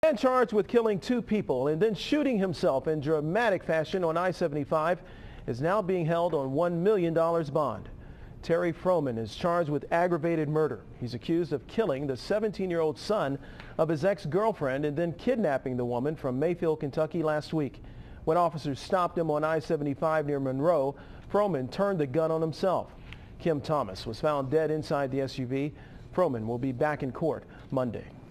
Man charged with killing 2 people and then shooting himself in dramatic fashion on I-75 is now being held on $1 million bond. Terry Froman is charged with aggravated murder. He's accused of killing the 17-year-old son of his ex-girlfriend and then kidnapping the woman from Mayfield, Kentucky last week. When officers stopped him on I-75 near Monroe, Froman turned the gun on himself. Kim Thomas was found dead inside the SUV. Froman will be back in court Monday.